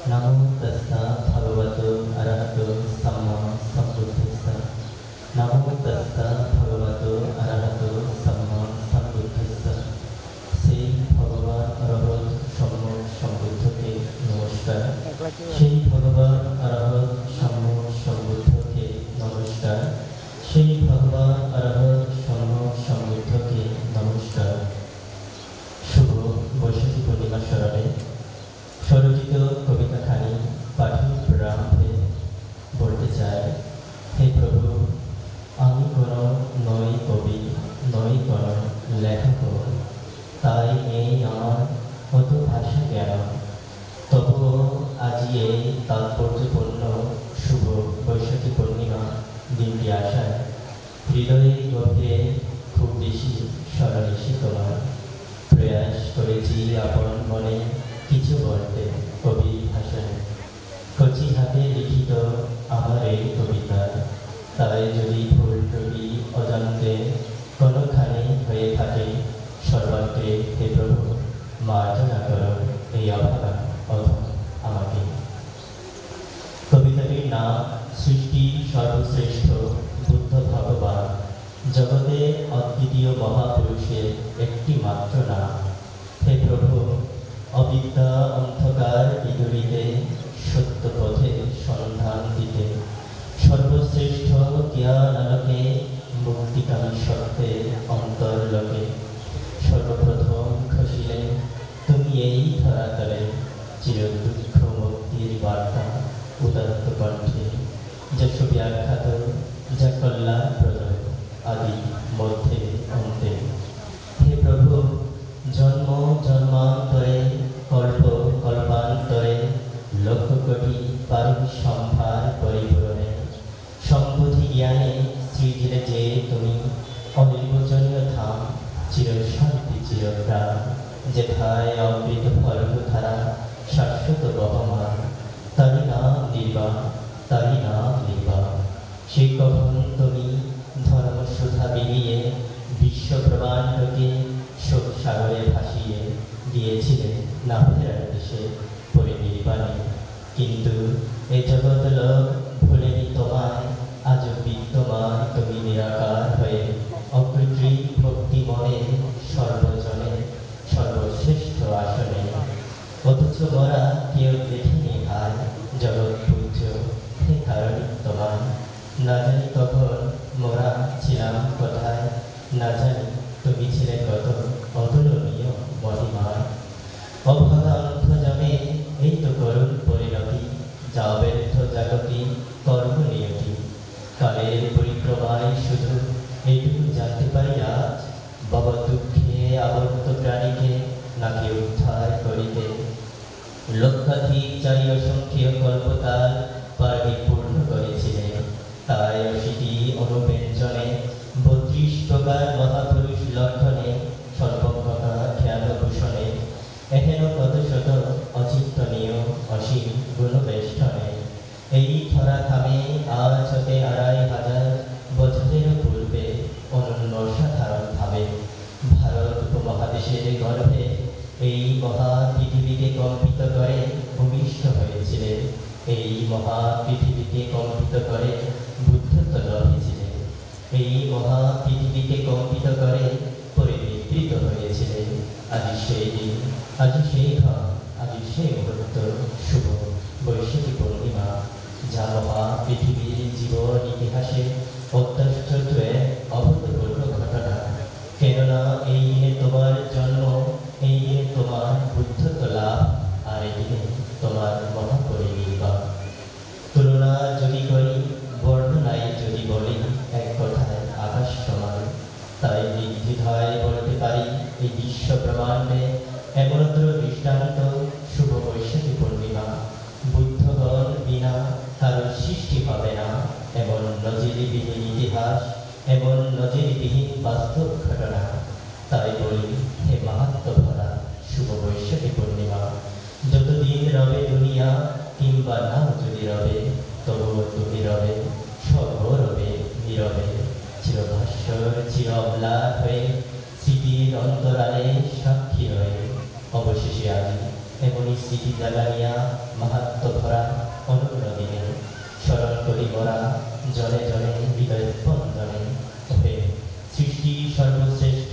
नमो तस्सा भगवतो अरहतो सम्मा सम्बुद्धस्सा नमो तस्सा भगवतो अरहतो सम्मा सम्बुद्धस्सा সেই ভগবান অরহত সম্যক সম্বুদ্ধকে নমস্কার সেই ভগবান অরহত সম্যক সম্বুদ্ধকে নমস্কার সেই ভগবান অরহত সম্যক সম্বুদ্ধকে নমস্কার। শুভ বৈশাখী পূর্ণিমা স্মরণে স্বরচিত কবিতাখানি পাঠের প্রারম্ভে বলতে চাই, হে প্রভু, আমি কোনো নই কবি, নই কোনো লেখক, তাই নেই আমার অত ভাষা জ্ঞান। তবুও আজি এই তাৎপর্যপূর্ণ শুভ বৈশাখী পূর্ণিমা দিনটি আসায় হৃদয়ে গভীরে খুব বেশি স্মরণ এসে তোমার প্রয়াস করেছি আপন মনে কিছু বলতে কবি ভাষায়। কচি হাতে লিখিত আমার এই কবিতা, তাই যদি ভুল ত্রুটি অজান্তে কোনোখানি হয়ে থাকে, সর্বাগ্রে হে প্রভু মার্জনা করো এই অভাগা অধম আমাকে। কবিতাটির নাম সৃষ্টি সর্বশ্রেষ্ঠ বুদ্ধ ভগবান, জগতে অদ্বিতীয় মহাপুরুষের একটি মাত্র নাম। হে প্রভু, অবিদ্যা অন্ধকার বিদুরিতে সত্য পথে সন্ধান দিতে, সর্বশ্রেষ্ঠ জ্ঞান আলোকে মুক্তিকামী সত্যের অন্তর্লোকে সর্বপ্রথম খসিলে তুমি এই ধরাতলে চির দুঃখ মুক্তির বার্তা উদাত্ত কণ্ঠে, যা সুব্যাখ্যাত, যা কল্যাণপ্রদ আদি মধ্যে অন্তে। হে প্রভু, জন্ম জন্মান্তরে কল্প কল্পান্তরে লক্ষ কোটি পারিব সম্ভার পরিপূরণে সম্বোধি জ্ঞানে সৃজিলে যে তুমি অনির্বচনীয় ধাম, চির শান্তি চিরপ্রাণ, যেথায় অমৃত ফলধারা শাশ্বত বহমান, তারি নাম নির্বাণ, তারি নাম নির্বাণ। সেই কখন তুমি ধর্মসুধা বিলিয়ে বিশ্ব ব্রহ্মাণ্ডকে শোক সাগরে ভাসিয়ে দিয়েছিলে না ফেরার দেশে পরিনির্বাণে। কিন্তু এ জগৎ লোক ভুলেনি তোমায়, আজ বিদ্যমান তুমি নিরাকার হয়ে অকৃত্রিম ভক্তি মনে সর্বজনে সর্বশ্রেষ্ঠ আসনে। অথচ মোরা কেউ দেখিনি আর জগৎ পূজ্য হে কারণিক তোমায়। না জানি তখন মোরা ছিলাম কোথায়, না জানি তুমি ছিলে কত অতুলনীয় মহিমায়। অভাগা অন্ধজনে এই তো করুণ পরিণতি, যা ব্যর্থ জাগতি কর্মনিয়তি। কালের পরিক্রমায় শুধু এইটুকু জানতে পারি আজ, বাবা দুঃখে আবর্ত প্রাণীকে নাকি উদ্ধার করিতে লক্ষাধিক চারি অসংখ্য কল্পতার পার্বি পূর্ণ করেছিলেন। তাই অশীতি অনুব্যঞ্জনে ৩২ প্রকার মহাপুরুষ লক্ষণে সর্বজ্ঞতা খ্যাতভূষণে এহেন কত শত অচিন্তনীয় অসীম গুণবেষ্টনে এই ধরা থামে আজ হতে ২৫০০ বছরের পূর্বে অনন্য সাধারণ ভাবে ভারত উপমহাদেশের গর্ভে এই মহা পৃথিবীকে কম্পিত করে ভূমিষ্ঠ হয়েছিলেন। এই মহা পৃথিবীকে কম্পিত করে বুদ্ধত্ব লভেছিলেন। এই মহা পৃথিবীকে কম্পিত করে পরিবৃত্ত হয়েছিলেন। আজি সেই দিন, আজি সেই ঘর, আজি সেই মুহূর্ত, শুভ বৈশাখী পূর্ণিমা, যা মহা পৃথিবীর জীবন ইতিহাসে অত্যাশ্চর্য এক অভূতপূর্ব ঘটনা। কেননা এই দিনে তোমার জন্ম, এই দিনে তোমার বুদ্ধত্ব লাভ, আর এই দিনে তোমার মহাপরিনির্বাণ। তুলনা যদি করি, বর্ণনায় যদি বলি, এক কথায় আকাশ সমান, তাই নির্দ্বিধায় বলতে পারি এই বিশ্ব ব্রহ্মাণ্ডে একমাত্র দৃষ্টান্ত শুভ বৈশাখী পূর্ণিমা। বুদ্ধগণ বিনা কারোর সৃষ্টি হবে না, এমন নজিরবিহীন ইতিহাস, এমন নজিরবিহীন বাস্তব ঘটনা। তাই বলি, হে মাহাত্ম্য ভরা শুভ বৈশাখী পূর্ণিমা, যতদিন রবে দুনিয়া কিংবা নাও যদি রবে, তবুও তুমি রবে সর্বরবে নীরবে, চিরভাস্বর চির অম্লান হয়ে স্মৃতির অন্তরালে সাক্ষী হয়ে। অবশেষে আজি এমনই স্মৃতি জাগানিয়া মাহাত্ম ভরা অনন্য দিনে স্মরণ করি মোরা জনে জনে হৃদয় স্পন্দনে। সৃষ্টি সর্বশ্রেষ্ঠ